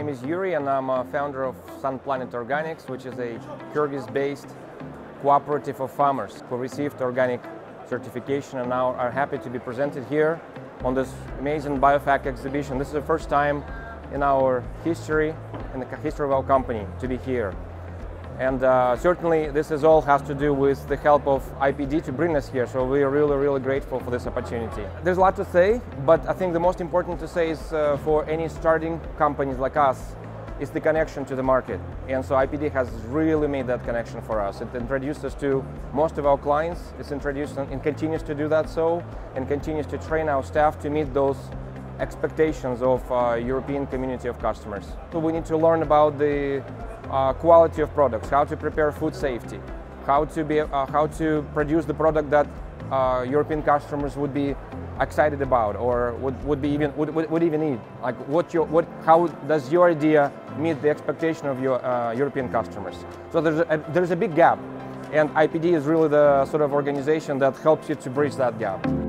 name is Yuri and I'm a founder of Sun Planet Organics, which is a Kyrgyz-based cooperative of farmers who received organic certification and now are happy to be presented here on this amazing Biofach exhibition. This is the first time in our history, in the history of our company, to be here. And certainly this is all has to do with the help of IPD to bring us here, so we are really grateful for this opportunity. There's a lot to say, but I think the most important to say is for any starting companies like us is the connection to the market. And so IPD has really made that connection for us. It introduced us to most of our clients, it's introduced and continues to do that so, and continues to train our staff to meet those expectations of European community of customers. So we need to learn about the quality of products, how to prepare food safety, how to produce the product that European customers would be excited about or would even eat. Like how does your idea meet the expectation of your European customers? So there's a big gap, and IPD is really the sort of organization that helps you to bridge that gap.